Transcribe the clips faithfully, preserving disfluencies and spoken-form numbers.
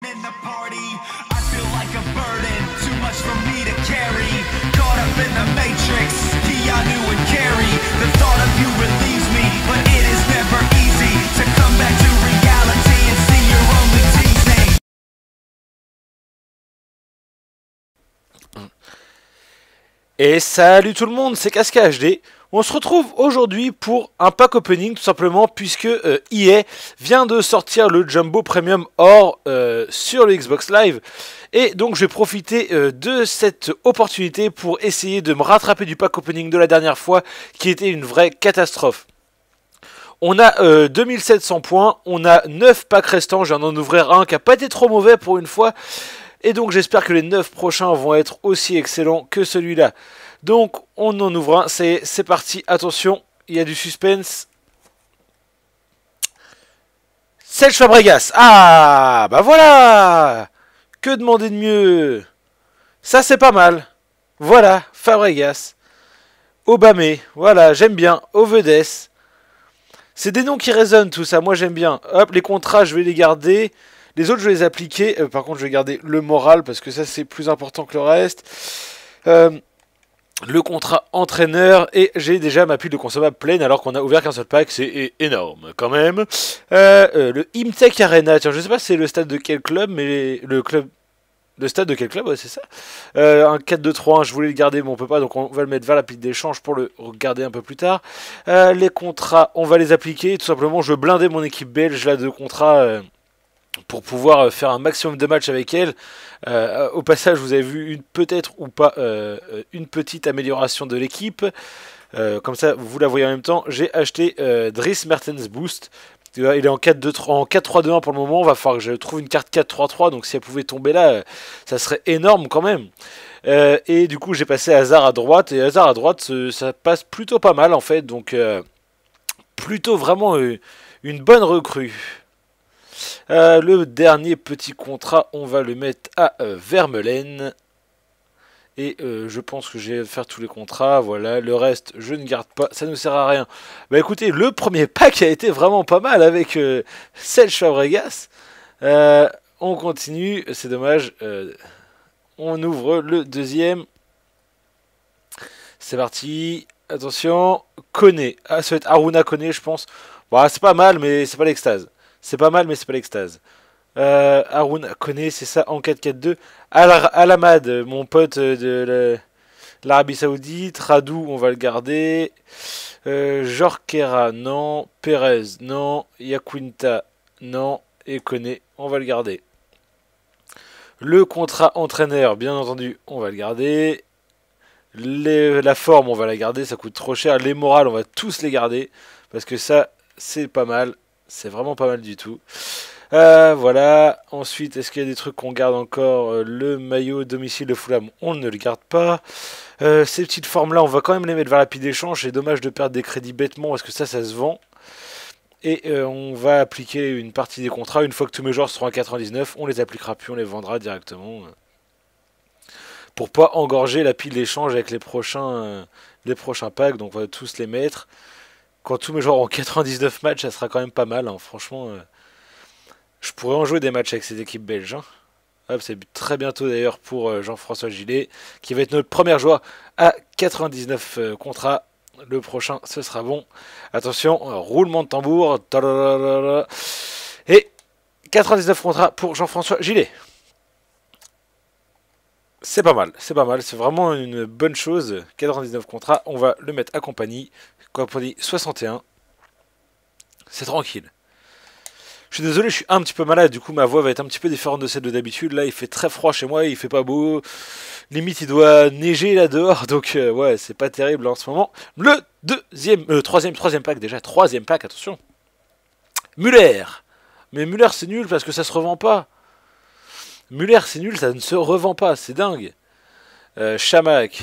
in the party. I feel like a burden, too much for me to carry. Caught up in the matrix, Keanu and Carrie. The thought of you relieves me, but it is never easy to come back to reality and see you're only teasing. Et salut tout le monde, c'est Casca H D. On se retrouve aujourd'hui pour un pack opening tout simplement puisque euh, E A vient de sortir le Jumbo Premium Or euh, sur le Xbox Live. Et donc je vais profiter euh, de cette opportunité pour essayer de me rattraper du pack opening de la dernière fois qui était une vraie catastrophe. On a euh, deux mille sept cents points, on a neuf packs restants, je viens d'en ouvrir un qui n'a pas été trop mauvais pour une fois. Et donc j'espère que les neuf prochains vont être aussi excellents que celui-là. Donc on en ouvre un, c'est parti, attention, il y a du suspense. Serge Fabregas, ah bah voilà. Que demander de mieux? Ça c'est pas mal. Voilà, Fabregas. Obamé, voilà, j'aime bien. Ovedes. C'est des noms qui résonnent tout ça, moi j'aime bien. Hop, les contrats je vais les garder. Les autres, je vais les appliquer. Euh, par contre, je vais garder le moral parce que ça, c'est plus important que le reste. Euh, le contrat entraîneur. Et j'ai déjà ma pile de consommables pleine alors qu'on a ouvert qu'un seul pack. C'est énorme quand même. Euh, euh, le Imtech Arena. Tiens, je sais pas c'est le stade de quel club, mais le club... Le stade de quel club, ouais, c'est ça. Euh, un quatre deux trois un, je voulais le garder, mais on peut pas, donc on va le mettre vers la pile d'échange pour le regarder un peu plus tard. Euh, les contrats, on va les appliquer. Tout simplement, je blindais mon équipe belge là de contrats... Euh, pour pouvoir faire un maximum de matchs avec elle. Euh, au passage, vous avez vu une peut-être ou pas euh, une petite amélioration de l'équipe. Euh, comme ça, vous la voyez en même temps. J'ai acheté euh, Dries Mertens Boost. Il est en quatre deux trois, en quatre trois deux un pour le moment. Il va falloir que je trouve une carte quatre trois trois. Donc si elle pouvait tomber là, ça serait énorme quand même. Euh, et du coup, j'ai passé Hazard à droite. Et Hazard à droite, ça passe plutôt pas mal en fait. Donc euh, plutôt vraiment euh, une bonne recrue. Euh, le dernier petit contrat, on va le mettre à euh, Vermeulen. Et euh, je pense que je vais faire tous les contrats. Voilà, le reste, je ne garde pas. Ça ne sert à rien. Bah écoutez, le premier pack a été vraiment pas mal avec euh, Serge Fabregas. Euh, on continue, c'est dommage. Euh, on ouvre le deuxième. C'est parti. Attention, Koné. Ah, ça va être Aruna Koné, je pense. Bon, c'est pas mal, mais c'est pas l'extase. C'est pas mal, mais c'est pas l'extase. Euh, Haroun connaît, c'est ça, en quatre quatre deux. Al Alamad, mon pote de l'Arabie Saoudite. Radou, on va le garder. Euh, Jorquera, non. Perez, non. Yaquinta, non. Et Koné, on va le garder. Le contrat entraîneur, bien entendu, on va le garder. Les, la forme, on va la garder, ça coûte trop cher. Les morales, on va tous les garder. Parce que ça, c'est pas mal. C'est vraiment pas mal du tout. Euh, voilà. Ensuite, est-ce qu'il y a des trucs qu'on garde encore? euh, Le maillot domicile de Fulham, on ne le garde pas. Euh, ces petites formes-là, on va quand même les mettre vers la pile d'échange. C'est dommage de perdre des crédits bêtement parce que ça, ça se vend. Et euh, on va appliquer une partie des contrats. Une fois que tous mes joueurs seront à quatre-vingt-dix-neuf, on les appliquera plus, on les vendra directement. Pour pas engorger la pile d'échange avec les prochains, euh, les prochains packs. Donc on va tous les mettre. Quand tous mes joueurs ont quatre-vingt-dix-neuf matchs, ça sera quand même pas mal. Hein. Franchement, euh, je pourrais en jouer des matchs avec ces équipes belges. Hein. C'est très bientôt d'ailleurs pour euh, Jean-François Gillet, qui va être notre premier joueur à quatre-vingt-dix-neuf euh, contrats. Le prochain, ce sera bon. Attention, euh, roulement de tambour. Et quatre-vingt-dix-neuf contrats pour Jean-François Gillet. C'est pas mal, c'est pas mal, c'est vraiment une bonne chose. quatre-vingt-dix-neuf contrats, on va le mettre à compagnie. Compagnie soixante et un. C'est tranquille. Je suis désolé, je suis un petit peu malade, du coup ma voix va être un petit peu différente de celle de d'habitude. Là il fait très froid chez moi, il fait pas beau. Limite il doit neiger là dehors, donc euh, ouais c'est pas terrible en ce moment. Le deuxième, le euh, troisième, troisième pack déjà, troisième pack, attention. Muller. Mais Muller c'est nul parce que ça se revend pas. Muller c'est nul, ça ne se revend pas, c'est dingue. Euh, Chamac.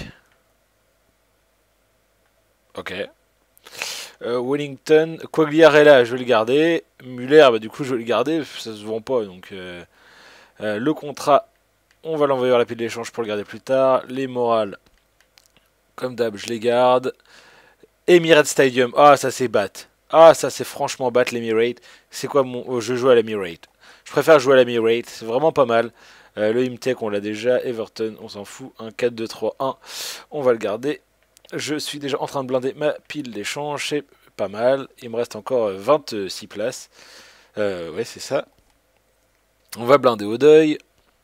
Ok. Euh, Wellington, Quagliarella, je vais le garder. Muller, bah, du coup, je vais le garder. Ça se vend pas. Donc, euh, euh, le contrat, on va l'envoyer à la pile d'échange pour le garder plus tard. Les morales, comme d'hab, je les garde. Emirates Stadium, ah, ça c'est bat. Ah, ça c'est franchement bat l'Emirate. C'est quoi mon. Oh, je joue à l'Emirate. Je préfère jouer à la mi-rate, c'est vraiment pas mal. Euh, le Imtech, on l'a déjà. Everton, on s'en fout. Un quatre deux trois un, on va le garder. Je suis déjà en train de blinder ma pile d'échange, c'est pas mal. Il me reste encore vingt-six places. Euh, ouais, c'est ça. On va blinder au deuil.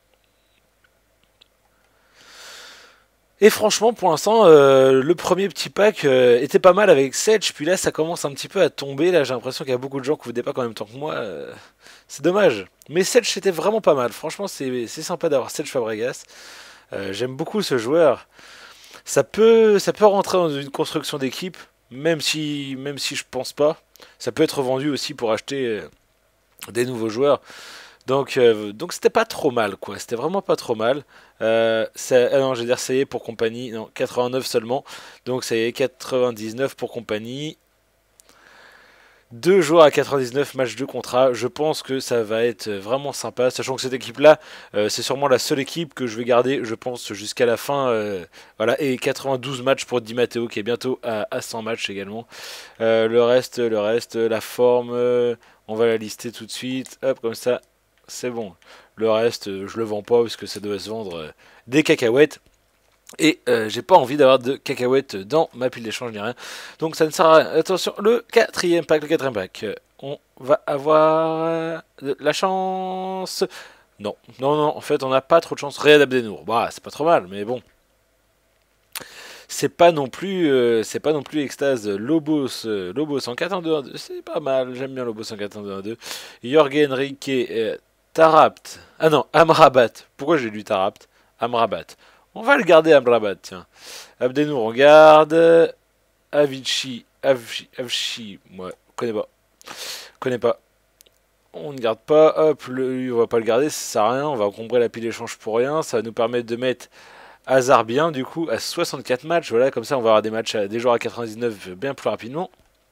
Et franchement, pour l'instant, euh, le premier petit pack euh, était pas mal avec Sedge. Puis là, ça commence un petit peu à tomber. Là, j'ai l'impression qu'il y a beaucoup de gens qui vous dépassent en même temps que moi. Euh, c'est dommage. Mais Sedge, c'était vraiment pas mal. Franchement, c'est sympa d'avoir Sedge Fabregas. Euh, J'aime beaucoup ce joueur. Ça peut, ça peut rentrer dans une construction d'équipe, même si, même si je pense pas. Ça peut être vendu aussi pour acheter euh, des nouveaux joueurs. Donc, euh, donc c'était pas trop mal, quoi. C'était vraiment pas trop mal. Euh, ça, ah non, j'ai dire ça y est pour compagnie. Non, quatre-vingt-neuf seulement. Donc ça y est, quatre-vingt-dix-neuf pour compagnie. Deux joueurs à quatre-vingt-dix-neuf, match de contrat. Je pense que ça va être vraiment sympa. Sachant que cette équipe-là, euh, c'est sûrement la seule équipe que je vais garder, je pense, jusqu'à la fin. Euh, voilà, et quatre-vingt-douze matchs pour Di Matteo, qui est bientôt à, à cent matchs également. Euh, le reste, le reste, la forme, euh, on va la lister tout de suite. Hop, comme ça. C'est bon. Le reste, euh, je le vends pas parce que ça doit se vendre euh, des cacahuètes. Et euh, j'ai pas envie d'avoir de cacahuètes dans ma pile d'échange ni rien. Donc ça ne sert à rien. Attention, le quatrième pack, le quatrième pack. Euh, on va avoir euh, de la chance. Non, non, non, en fait, on n'a pas trop de chance. Riyad Abdenour. Bah, c'est pas trop mal, mais bon. C'est pas non plus, euh, c'est pas non plus extase. Lobos, euh, Lobos en quatre un deux un deux, c'est pas mal. J'aime bien Lobos en quatre un deux un deux. Jorge Henrique, euh, Tarabt. Ah non, Amrabat. Pourquoi j'ai lu Tarabt? Amrabat. On va le garder Amrabat, tiens. Abdenour, on garde. Avicii, Avicii, Avicii, ouais, connais pas. Connais pas. On ne garde pas. Hop, le, on va pas le garder, ça sert à rien. On va encombrer la pile d'échange pour rien. Ça va nous permettre de mettre Hazard bien, du coup, à soixante-quatre matchs. Voilà, comme ça, on va avoir des matchs, à, des joueurs à quatre-vingt-dix-neuf bien plus rapidement.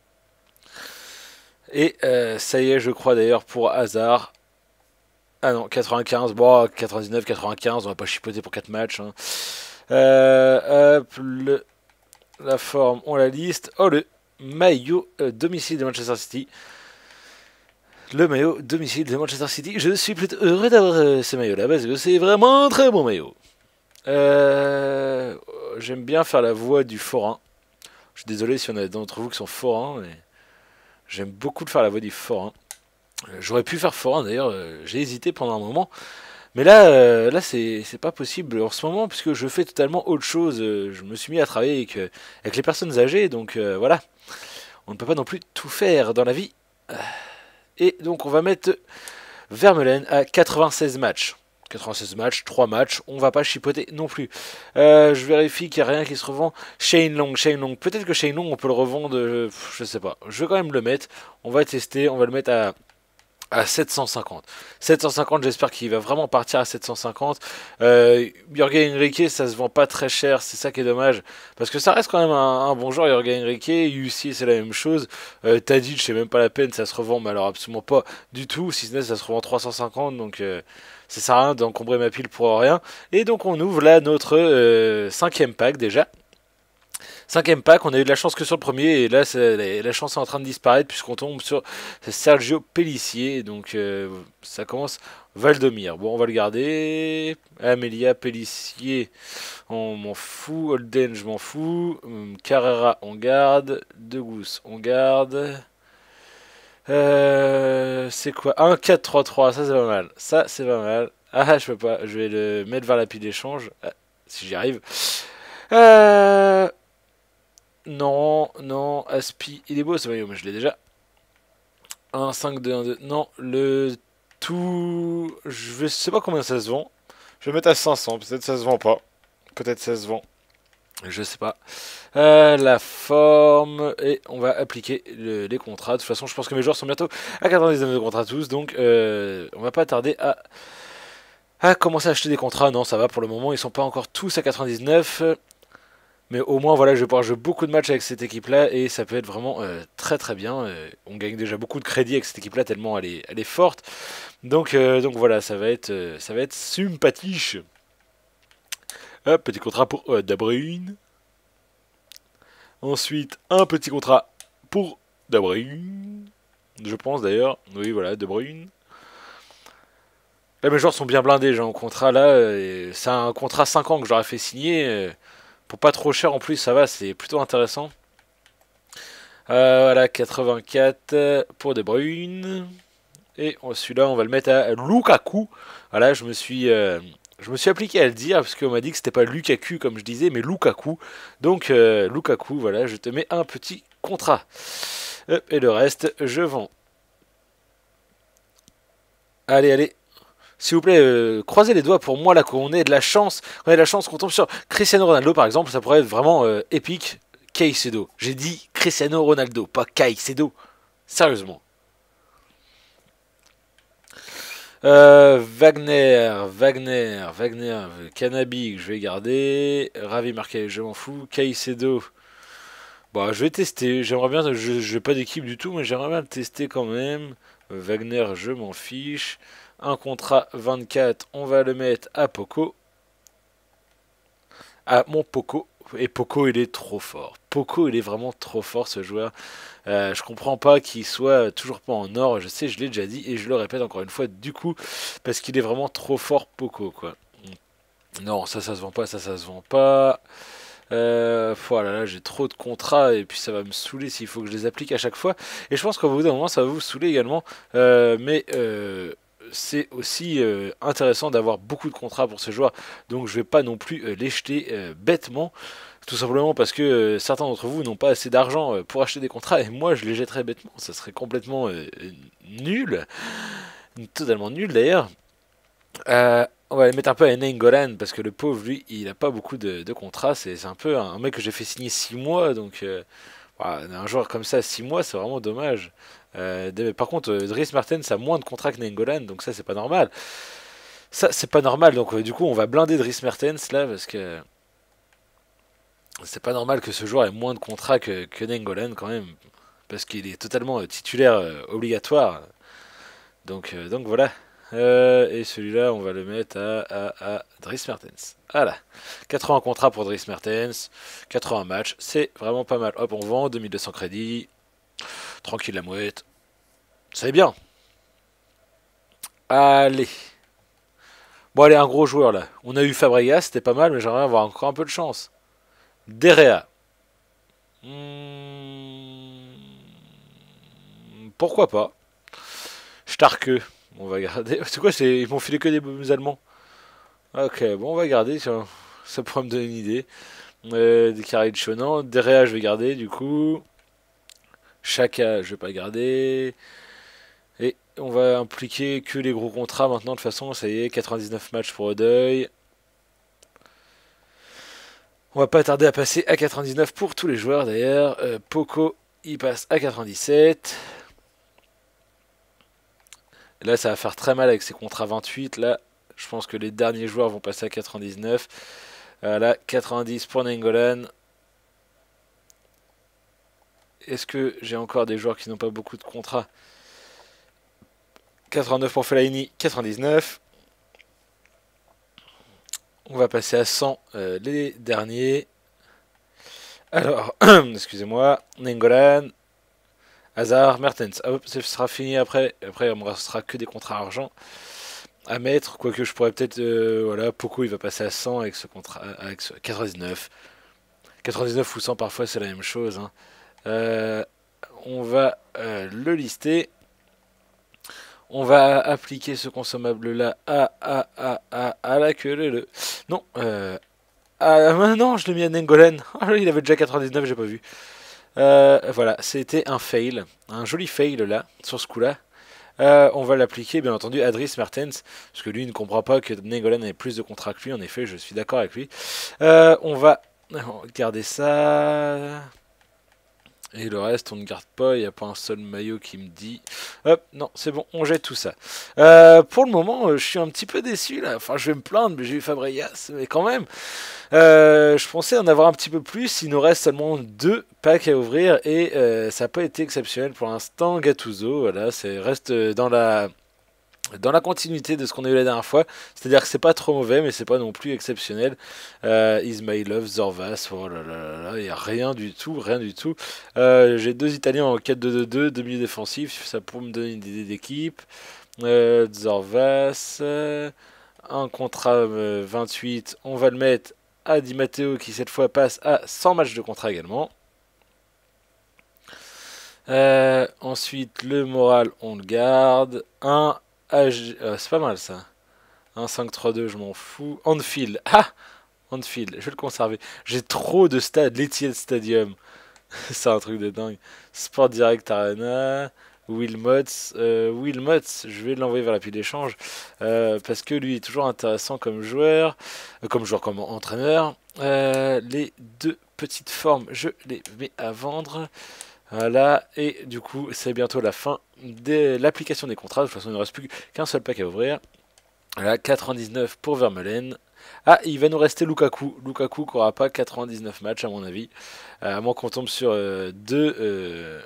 Et euh, ça y est, je crois d'ailleurs pour Hazard. Ah non, quatre-vingt-quinze, bon, quatre-vingt-dix-neuf, quatre-vingt-quinze, on va pas chipoter pour quatre matchs. Hein. Euh, hop, le, la forme, on la liste. Oh, le maillot euh, domicile de Manchester City. Le maillot domicile de Manchester City. Je suis plutôt heureux d'avoir euh, ce maillot-là, parce que c'est vraiment un très bon maillot. Euh, J'aime bien faire la voix du forain. Je suis désolé si on a d'entre vous qui sont forains, mais j'aime beaucoup de faire la voix du forain. J'aurais pu faire forain d'ailleurs, euh, j'ai hésité pendant un moment. Mais là, euh, là c'est pas possible en ce moment, puisque je fais totalement autre chose. Euh, je me suis mis à travailler avec, euh, avec les personnes âgées, donc euh, voilà. On ne peut pas non plus tout faire dans la vie. Et donc on va mettre Vermeulen à quatre-vingt-seize matchs. quatre-vingt-seize matchs, trois matchs, on va pas chipoter non plus. Euh, je vérifie qu'il n'y a rien qui se revend. Shane Long, Shane Long, peut-être que Shane Long on peut le revendre, euh, je sais pas. Je vais quand même le mettre, on va tester, on va le mettre à... à sept cent cinquante. sept cent cinquante, j'espère qu'il va vraiment partir à sept cent cinquante. Euh, Jorge Henrique, ça se vend pas très cher, c'est ça qui est dommage. Parce que ça reste quand même un, un bon joueur, Jorge Henrique. U C, c'est la même chose. Euh, Tadic, c'est même pas la peine, ça se revend, mais alors absolument pas du tout. Si ce n'est, ça se revend trois cent cinquante, donc euh, ça sert à rien d'encombrer ma pile pour rien. Et donc on ouvre là notre euh, cinquième pack déjà. Cinquième pack, on a eu de la chance que sur le premier, et là la chance est en train de disparaître puisqu'on tombe sur Sergio Pellissier, donc euh, ça commence Valdomir. Bon, on va le garder. Amelia, Pellissier, on m'en fout. Holden, je m'en fous. Carrera, on garde. Degus, on garde. Euh, c'est quoi? Un quatre trois trois, ça c'est pas mal. Ça c'est pas mal. Ah, je peux pas, je vais le mettre vers la pile d'échange, ah, si j'y arrive. Euh... Non, non, Aspi, il est beau ce maillot, mais je l'ai déjà. un, cinq, deux, un, deux. Non, le tout... Je sais pas combien ça se vend. Je vais mettre à cinq cents, peut-être ça se vend pas. Peut-être ça se vend. Je sais pas. Euh, la forme, et on va appliquer le, les contrats. De toute façon, je pense que mes joueurs sont bientôt à quatre-vingt-dix-neuf de contrats tous, donc euh, on va pas tarder à... à commencer à acheter des contrats. Non, ça va pour le moment, ils sont pas encore tous à quatre-vingt-dix-neuf. Mais au moins, voilà, je vais pouvoir jouer beaucoup de matchs avec cette équipe-là et ça peut être vraiment euh, très très bien. Euh, on gagne déjà beaucoup de crédit avec cette équipe-là tellement elle est, elle est forte. Donc, euh, donc voilà, ça va être, euh, ça va être sympathique. Hop, petit contrat pour euh, De Bruyne. Ensuite, un petit contrat pour De Bruyne. Je pense d'ailleurs, oui voilà, De Bruyne. Là, mes joueurs sont bien blindés, j'ai un contrat là, c'est un contrat cinq ans que j'aurais fait signer, euh, pour pas trop cher en plus, ça va, c'est plutôt intéressant. Euh, voilà, quatre-vingt-quatre pour De Bruyne. Et celui-là, on va le mettre à Lukaku. Voilà, je me suis, euh, je me suis appliqué à le dire, parce qu'on m'a dit que c'était pas Lukaku comme je disais, mais Lukaku. Donc, euh, Lukaku, voilà, je te mets un petit contrat. Et le reste, je vends. Allez, allez. S'il vous plaît, euh, croisez les doigts pour moi là qu'on ait de la chance. Qu'on ait de la chance qu'on tombe sur Cristiano Ronaldo par exemple, ça pourrait être vraiment euh, épique. Caicedo. J'ai dit Cristiano Ronaldo, pas Caicedo. Sérieusement. Euh, Wagner, Wagner, Wagner, Cannabis, je vais garder. Ravi Marquez, je m'en fous. Caicedo. Bon, je vais tester. J'aimerais bien. Je n'ai pas d'équipe du tout, mais j'aimerais bien le tester quand même. Wagner, je m'en fiche. Un contrat vingt-quatre, on va le mettre à Poco. À mon Poco. Et Poco, il est trop fort. Poco, il est vraiment trop fort, ce joueur. Euh, je comprends pas qu'il soit toujours pas en or. Je sais, je l'ai déjà dit et je le répète encore une fois, du coup, parce qu'il est vraiment trop fort, Poco, quoi. Non, ça, ça se vend pas, ça, ça se vend pas. Euh, voilà, là, j'ai trop de contrats et puis ça va me saouler s'il faut que je les applique à chaque fois. Et je pense qu'au bout d'un moment, ça va vous saouler également. Euh, mais euh, c'est aussi euh, intéressant d'avoir beaucoup de contrats pour ce joueur. Donc je vais pas non plus euh, les jeter euh, bêtement. Tout simplement parce que euh, certains d'entre vous n'ont pas assez d'argent euh, pour acheter des contrats et moi je les jetterais bêtement. Ça serait complètement euh, nul. Totalement nul d'ailleurs. Euh, on va les mettre un peu à Nainggolan parce que le pauvre, lui, il a pas beaucoup de, de contrats. C'est un peu un, un mec que j'ai fait signer six mois. Donc euh, voilà, un joueur comme ça, six mois, c'est vraiment dommage. Euh, de, par contre, euh, Dries Mertens a moins de contrats que Nainggolan, donc ça, c'est pas normal. Ça, c'est pas normal. Donc euh, du coup, on va blinder Dries Mertens là parce que c'est pas normal que ce joueur ait moins de contrats que, que Nainggolan quand même. Parce qu'il est totalement euh, titulaire euh, obligatoire. Donc, euh, donc voilà. Euh, et celui-là, on va le mettre à, à, à Dries Mertens. Voilà. quatre-vingts contrats pour Dries Mertens. quatre-vingts matchs. C'est vraiment pas mal. Hop, on vend. deux mille deux cents crédits. Tranquille la mouette. C'est bien. Allez. Bon, allez, un gros joueur là. On a eu Fabregas, c'était pas mal, mais j'aimerais avoir encore un peu de chance. Derrea. Hmm, pourquoi pas. Starke. On va garder. C'est quoi, c'est... Ils m'ont filé que des Allemands. Ok, bon, on va garder. Ça, ça pourrait me donner une idée. Euh, des carrés de Chonan. Derrea, je vais garder, du coup. Chaka, je vais pas garder. Et on va impliquer que les gros contrats maintenant. De toute façon, ça y est, quatre-vingt-dix-neuf matchs pour Odeuil. On va pas tarder à passer à quatre-vingt-dix-neuf pour tous les joueurs d'ailleurs. Euh, Poco, il passe à quatre-vingt-dix-sept. Là, ça va faire très mal avec ses contrats vingt-huit. Là, je pense que les derniers joueurs vont passer à quatre-vingt-dix-neuf. Voilà, quatre-vingt-dix pour Nainggolan. Est-ce que j'ai encore des joueurs qui n'ont pas beaucoup de contrats? quatre-vingt-neuf pour Fellaini, quatre-vingt-dix-neuf. On va passer à cent euh, les derniers. Alors, excusez-moi, Nainggolan, Hazard, Mertens. Hop, ce sera fini après. Après, il ne me restera que des contrats argent à mettre. Quoique je pourrais peut-être... Euh, voilà, Poco, il va passer à cent avec ce contrat... avec ce quatre-vingt-dix-neuf. quatre-vingt-dix-neuf ou cent, parfois, c'est la même chose. Hein. Euh, on va euh, le lister. On va appliquer ce consommable-là à, à, à, à, à la queue. Le, le. Non, euh, ah, non, je l'ai mis à Nainggolan. Il avait déjà quatre-vingt-dix-neuf, j'ai pas vu. Euh, voilà, c'était un fail. Un joli fail là, sur ce coup-là. Euh, on va l'appliquer, bien entendu, à Dries Mertens. Parce que lui ne comprend pas que Nainggolan ait plus de contrats que lui. En effet, je suis d'accord avec lui. Euh, on va garder ça. Et le reste, on ne garde pas. Il n'y a pas un seul maillot qui me dit... Hop, non, c'est bon, on jette tout ça. Euh, pour le moment, je suis un petit peu déçu, là. Enfin, je vais me plaindre, mais j'ai eu Fabregas. Mais quand même, euh, je pensais en avoir un petit peu plus. Il nous reste seulement deux packs à ouvrir. Et euh, ça n'a pas été exceptionnel pour l'instant. Gattuso, voilà, c'est reste dans la... dans la continuité de ce qu'on a eu la dernière fois, c'est-à-dire que c'est pas trop mauvais, mais c'est pas non plus exceptionnel. Euh, Ismailov, Zorvas, oh là là là là, il n'y a rien du tout, rien du tout. Euh, J'ai deux Italiens en quatre deux deux deux, deux milieux défensifs, ça pour me donner une idée d'équipe. Euh, Zorvas, euh, un contrat euh, vingt-huit, on va le mettre à Di Matteo qui cette fois passe à cent matchs de contrat également. Euh, ensuite, le moral, on le garde. Un A G... Euh, c'est pas mal ça. Un cinq trois deux, je m'en fous. Anfield. Ah Anfield, je vais le conserver. J'ai trop de stades. L'Etihad Stadium. C'est un truc de dingue. Sport Direct Arena. Wilmots. Euh, Wilmots, je vais l'envoyer vers la pile d'échange. Euh, parce que lui est toujours intéressant comme joueur. Euh, comme joueur, comme entraîneur. Euh, les deux petites formes, je les mets à vendre. Voilà, et du coup, c'est bientôt la fin de l'application des contrats. De toute façon, il ne reste plus qu'un seul pack à ouvrir. Voilà, quatre-vingt-dix-neuf pour Vermeulen. Ah, il va nous rester Lukaku. Lukaku qui n'aura pas quatre-vingt-dix-neuf matchs, à mon avis. Euh, à moins qu'on tombe sur euh, deux... Euh,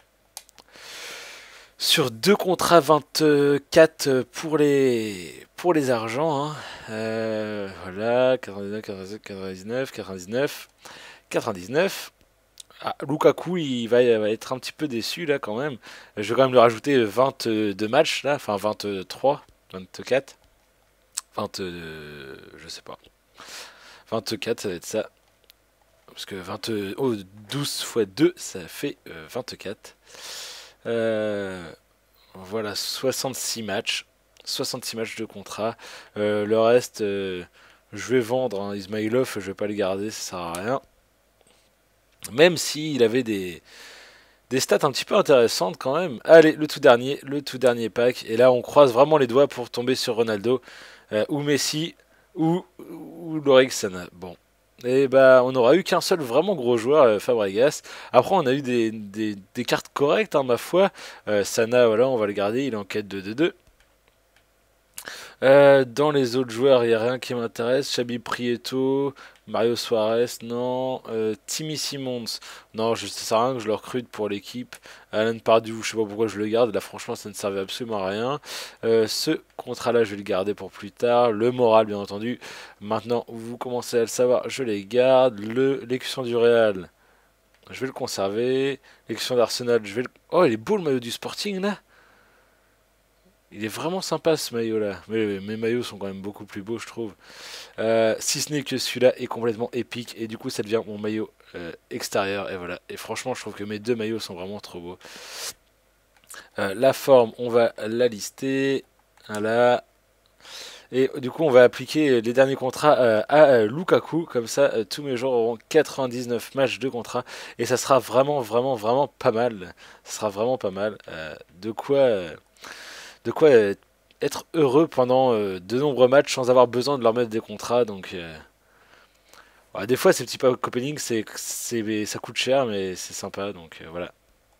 sur deux contrats vingt-quatre pour les, pour les argents. Hein. Euh, voilà, quatre-vingt-dix-neuf, quatre-vingt-dix-neuf, quatre-vingt-dix-neuf, quatre-vingt-dix-neuf. Ah, Lukaku, il va, il va être un petit peu déçu là quand même. Je vais quand même lui rajouter vingt-deux matchs là, enfin vingt-trois, vingt-quatre, vingt, euh, je sais pas. vingt-quatre, ça va être ça. Parce que vingt, oh, douze fois deux, ça fait euh, vingt-quatre. Euh, voilà, soixante-six matchs. soixante-six matchs de contrat. Euh, le reste, euh, je vais vendre. Hein, Ismailov, je vais pas le garder, ça sert à rien. Même s'il avait des, des stats un petit peu intéressantes quand même. Allez, le tout dernier, le tout dernier pack. Et là, on croise vraiment les doigts pour tomber sur Ronaldo, euh, ou Messi, ou, ou Lorixana. Bon. Et bah, on n'aura eu qu'un seul vraiment gros joueur, euh, Fabregas. Après, on a eu des, des, des cartes correctes, hein, ma foi. Euh, Sana, voilà, on va le garder, il est en quête de deux deux. Euh, dans les autres joueurs, il n'y a rien qui m'intéresse. Xabi Prieto, Mario Suarez, non. Euh, Timmy Simons, non, je, ça sert à rien que je le recrute pour l'équipe. Alan Pardew, je sais pas pourquoi je le garde. Là, franchement, ça ne servait absolument à rien. Euh, ce contrat-là, je vais le garder pour plus tard. Le moral, bien entendu. Maintenant, vous commencez à le savoir, je les garde. Le L'écusson du Real, je vais le conserver. L'écusson d'Arsenal, je vais le... Oh, il est beau le maillot du Sporting, là. Il est vraiment sympa ce maillot là, mais mes maillots sont quand même beaucoup plus beaux je trouve. Euh, si ce n'est que celui-là est complètement épique et du coup ça devient mon maillot euh, extérieur et voilà. Et franchement je trouve que mes deux maillots sont vraiment trop beaux. Euh, la forme on va la lister, voilà. Et du coup on va appliquer les derniers contrats euh, à euh, Lukaku, comme ça euh, tous mes joueurs auront quatre-vingt-dix-neuf matchs de contrat et ça sera vraiment vraiment vraiment pas mal. Ça sera vraiment pas mal. Euh, de quoi... Euh, de quoi euh, être heureux pendant euh, de nombreux matchs sans avoir besoin de leur mettre des contrats. Donc, euh, ouais, des fois, ces petits pack opening, c'est, c'est, ça coûte cher, mais c'est sympa. Donc, euh, voilà.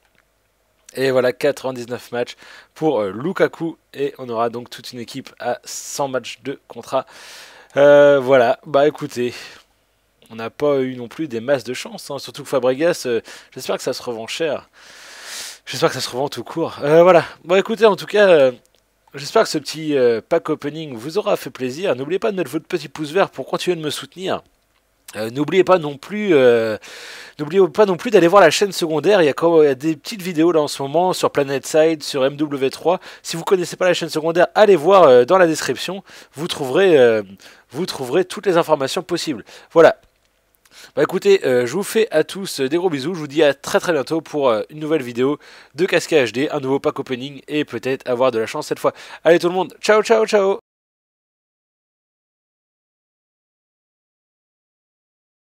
Et voilà, quatre-vingt-dix-neuf matchs pour euh, Lukaku. Et on aura donc toute une équipe à cent matchs de contrat. Euh, voilà, bah écoutez, on n'a pas eu non plus des masses de chance. Hein. Surtout que Fabregas, euh, j'espère que ça se revend cher. J'espère que ça se revend tout court. Euh, voilà. Bon, écoutez, en tout cas, euh, j'espère que ce petit euh, pack opening vous aura fait plaisir. N'oubliez pas de mettre votre petit pouce vert pour continuer de me soutenir. Euh, n'oubliez pas non plus, euh, n'oubliez pas non plus d'aller voir la chaîne secondaire. Il y, a quand, il y a des petites vidéos là en ce moment sur PlanetSide, sur M W trois. Si vous connaissez pas la chaîne secondaire, allez voir euh, dans la description. Vous trouverez, euh, vous trouverez toutes les informations possibles. Voilà. Bah écoutez, euh, je vous fais à tous des gros bisous, je vous dis à très très bientôt pour euh, une nouvelle vidéo de Casca H D, un nouveau pack opening et peut-être avoir de la chance cette fois. Allez tout le monde, ciao ciao ciao.